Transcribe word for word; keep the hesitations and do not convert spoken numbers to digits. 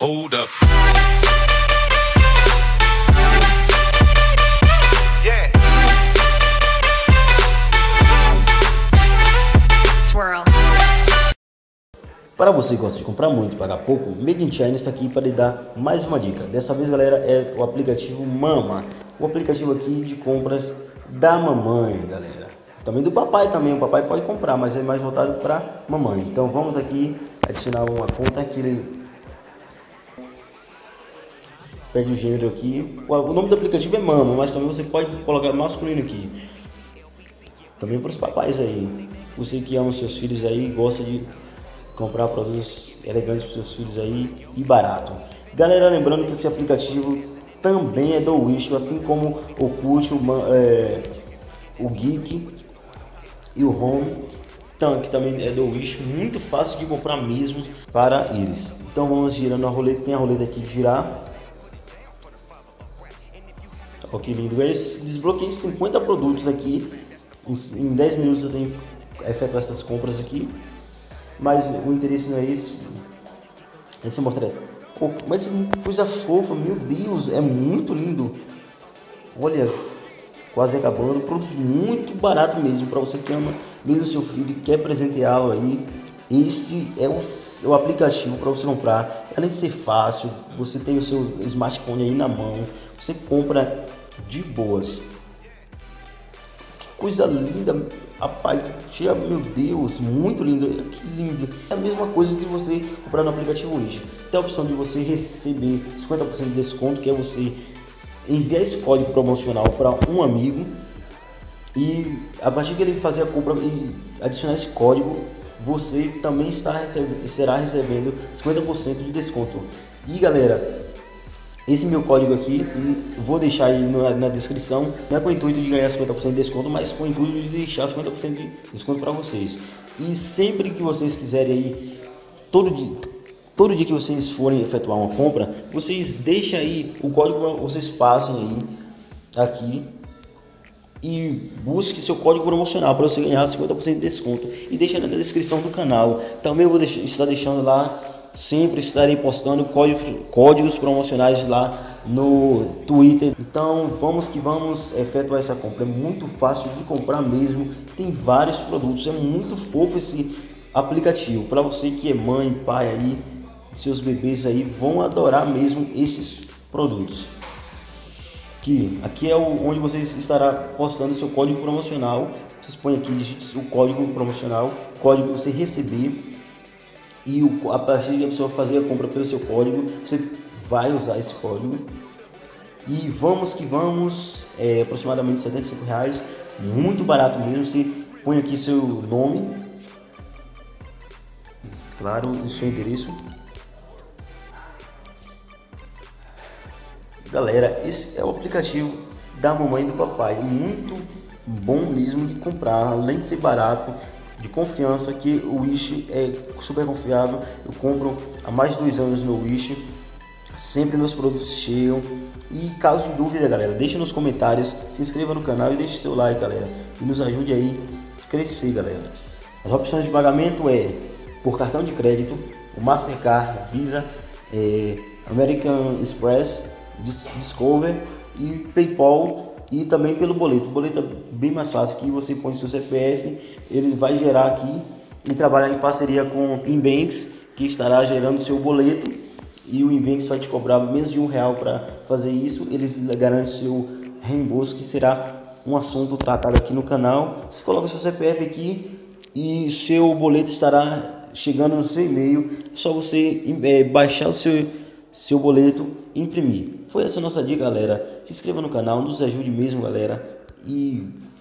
Hold up. Yeah. Swirl. Para você que gosta de comprar muito e pagar pouco, Made in China está aqui para lhe dar mais uma dica. Dessa vez, galera, é o aplicativo Mama. O aplicativo aqui de compras da mamãe, galera. Também do papai também, o papai pode comprar, mas é mais voltado para mamãe. Então vamos aqui adicionar uma conta que ele pede o gênero aqui. O nome do aplicativo é Mama, mas também você pode colocar masculino aqui. Também para os papais aí. Você que ama seus filhos aí, gosta de comprar produtos elegantes para seus filhos aí e barato. Galera, lembrando que esse aplicativo também é do Wish, assim como o Curte, o, é, o Geek e o Home, então, que também é do Wish, muito fácil de comprar mesmo para eles. Então vamos girando a roleta, tem a roleta aqui de girar. Olha que lindo, eu desbloqueei cinquenta produtos aqui, em, em dez minutos eu tenho que efetuar essas compras aqui. Mas o interesse não é isso. Deixa eu mostrar. Oh, mas que coisa fofa, meu Deus, é muito lindo. Olha, quase acabando. Produto muito barato mesmo para você que ama mesmo seu filho e quer presenteá-lo aí. Esse é o, é o aplicativo para você comprar. Além de ser fácil, você tem o seu smartphone aí na mão, você compra de boas. Que coisa linda. Rapaz, cheia, meu Deus, muito lindo, que lindo. É a mesma coisa que você comprar no aplicativo Wish. Tem a opção de você receber cinquenta por cento de desconto, que é você enviar esse código promocional para um amigo e a partir que ele fazer a compra e adicionar esse código, você também está recebendo, será recebendo cinquenta por cento de desconto. E galera, esse meu código aqui, vou deixar aí na, na descrição, não é com o intuito de ganhar cinquenta por cento de desconto, mas com o intuito de deixar cinquenta por cento de desconto para vocês. E sempre que vocês quiserem aí, todo dia, todo dia que vocês forem efetuar uma compra, vocês deixem aí o código, vocês passem aí, aqui, e busque seu código promocional para você ganhar cinquenta por cento de desconto. E deixa na descrição do canal, também eu vou deixar, estar deixando lá. Sempre estarei postando códigos, códigos promocionais lá no Twitter. Então vamos que vamos efetuar essa compra. É muito fácil de comprar mesmo. Tem vários produtos. É muito fofo esse aplicativo. Para você que é mãe, pai aí, seus bebês aí vão adorar mesmo esses produtos. Aqui, aqui é o, onde você estará postando seu código promocional. Vocês põem aqui, digite o código promocional, código que você receber. E o, a partir de a pessoa fazer a compra pelo seu código, você vai usar esse código. E vamos que vamos, é, aproximadamente setenta e cinco reais, muito barato mesmo. Você põe aqui seu nome, claro, e seu endereço. Galera, esse é o aplicativo da mamãe e do papai, muito bom mesmo de comprar, além de ser barato, de confiança, que o Wish é super confiável. Eu compro há mais de dois anos no Wish, sempre meus produtos cheiam. E caso de dúvida, galera, deixe nos comentários, se inscreva no canal e deixe seu like, galera, e nos ajude aí a crescer, galera. As opções de pagamento é por cartão de crédito, o Mastercard, Visa, é, American Express, Discover e PayPal. E também pelo boleto. O boleto é bem mais fácil, que você põe seu C P F, ele vai gerar aqui e trabalhar em parceria com o Inbanks, que estará gerando seu boleto, e o Inbanks vai te cobrar menos de um real para fazer isso. Eles garantem seu reembolso, que será um assunto tratado aqui no canal. Você coloca seu C P F aqui e seu boleto estará chegando no seu e-mail. É só você é, baixar o seu, seu boleto e imprimir. Foi essa a nossa dica, galera. Se inscreva no canal, nos ajude mesmo, galera. E